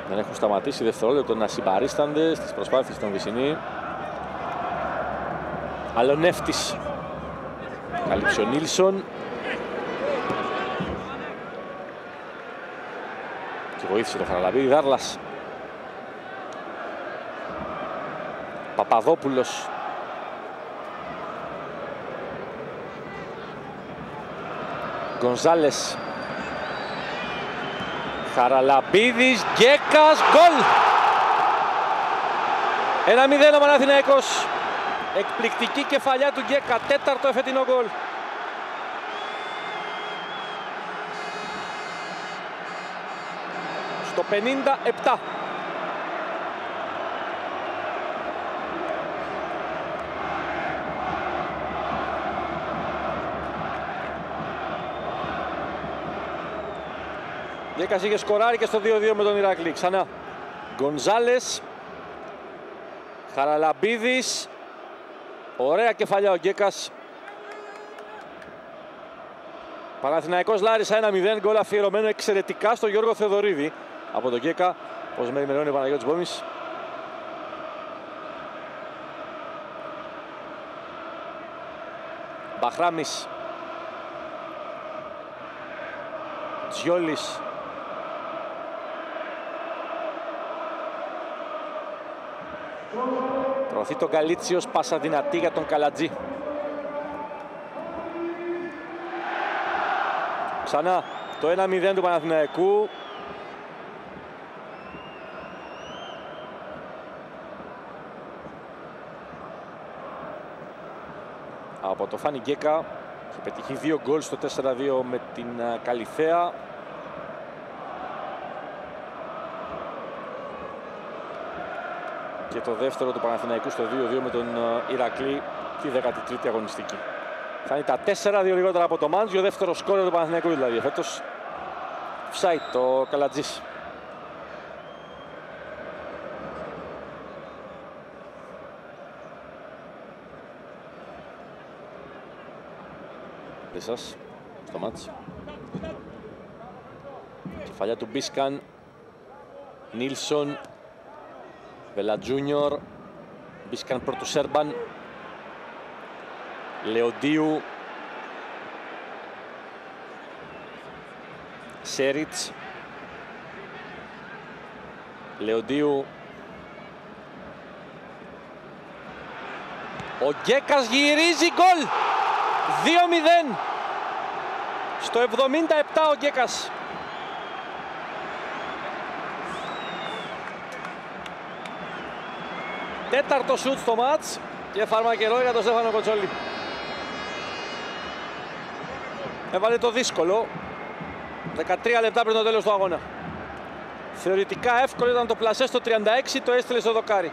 Δεν έχουν σταματήσει δευτερόλεπτο να συμπαρίστανται στις προσπάθειες των Βυσσινή. Αλονεύτης. Καλύψει ο Νίλσον. Και βοήθησε το Χαραλαμπίδη. Δάρλας. Παπαδόπουλος. Γκονζάλες. Χαραλαμπίδης, Γκέκας, γκολ! 1-0 ο Παναθηναϊκός. Εκπληκτική κεφαλιά του Γκέκα, τέταρτο εφετινό γκολ. Στο 57. Γκέκας είχε σκοράρει και στο 2-2 με τον Ηρακλή. Ξανά Γκονζάλες. Χαραλαμπίδης. Ωραία κεφαλιά ο Γκέκας. Παναθηναϊκός Λάρισα 1-0. Γκολ αφιερωμένο εξαιρετικά στο Γιώργο Θεοδωρίδη από τον Γκέκα. Πώς με ενημερώνει ο Παναγιώτης Μπόμης. Μπαχράμις. Τζιόλης. Προωθεί τον Καλίτσιος, πάσα δυνατή για τον Καλατζή. Ξανά το 1-0 του Παναθηναϊκού. Από το Φάνη Γκέκα. Έχει πετύχει 2 γκολ στο 4-2 με την Καλιθέα. Και το δεύτερο του Παναθηναϊκού στο 2-2 με τον Ηρακλή τη 13η αγωνιστική. Θα είναι τα 4-2 λιγότερα από το Μάντζιο, δεύτερο σκόρερ του Παναθηναϊκού δηλαδή. Φέτος offside το Καλατζής. Σας στο μάτς. Κεφαλιά του Μπίσκαν. Νίλσον. Βελα Τζούνιορ. Μπίσκαν πρώτου Σέρμπαν. Λεοντίου. Σέριτς. Λεοντίου. Ο Γκέκας γυρίζει γκολ. 2-0. Στο 77 ο Γκέκας. Τέταρτο σουτ στο μάτς και φαρμακερό για τον Στέφανο Κοτσόλη. Έβαλε το δύσκολο 13 λεπτά πριν το τέλος του αγώνα. Θεωρητικά εύκολο ήταν το πλασέ στο 36, το έστειλε στο δοκάρι.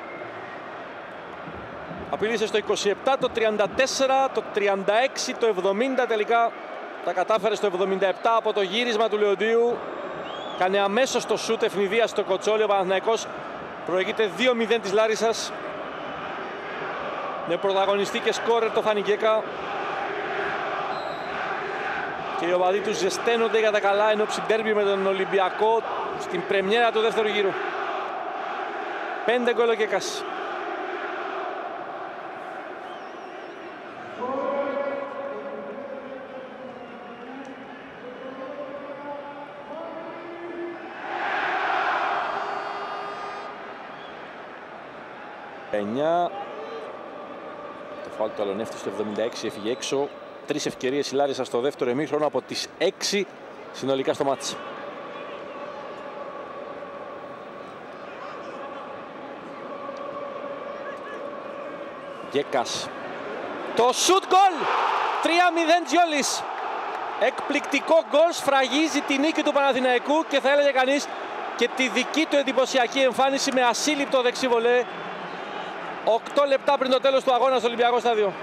Απειλήσε στο 27, το 34, το 36, το 70 τελικά. Τα κατάφερε στο 77 από το γύρισμα του Λεοντίου. Κάνε αμέσως το σούτ ευνηδίας στο Κοτσόλι. Ο Παναθηναϊκός προηγείται 2-0 της Λάρισσας. Με πρωταγωνιστή και σκόρερ το Φάνη Γκέκα. Και οι οπαδοί τους ζεσταίνονται για τα καλά ενόψει ντέρμπι με τον Ολυμπιακό στην πρεμιέρα του δεύτερου γύρου. 5 γκολ ο Γκέκας. Το φάουλ του Αλονεύτη στο 76 έφυγε έξω. 3 ευκαιρίες η Λάρισα στο δεύτερο ημίχρονο από τις 6 συνολικά στο μάτς. Γκέκας. Το σουτ γκολ! 3-0 Τζιόλης. Εκπληκτικό γκολ, σφραγίζει τη νίκη του Παναθηναϊκού και θα έλεγε κανείς και τη δική του εντυπωσιακή εμφάνιση με ασύλληπτο δεξί βολέ. 8 λεπτά πριν το τέλος του αγώνα στο Ολυμπιακό Στάδιο.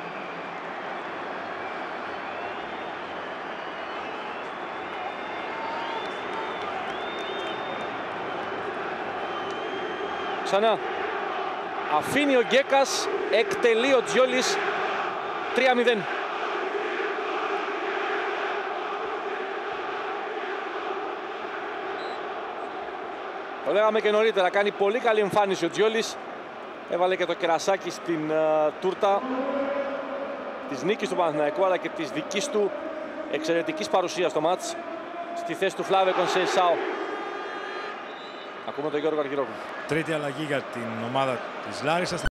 Ξανά. Αφήνει ο Γκέκας, εκτελεί ο Τζιόλης. 3-0. Το λέγαμε και νωρίτερα, κάνει πολύ καλή εμφάνιση ο Τζιόλης. Έβαλε και το κερασάκι στην τούρτα της νίκης του Παναθηναϊκού, αλλά και της δικής του εξαιρετικής παρουσίας στο μάτς, στη θέση του Φλάβιο Κονσέισάο. Ακούμε τον Γιώργο Αργυρόκλου. Τρίτη αλλαγή για την ομάδα της Λάρισσας.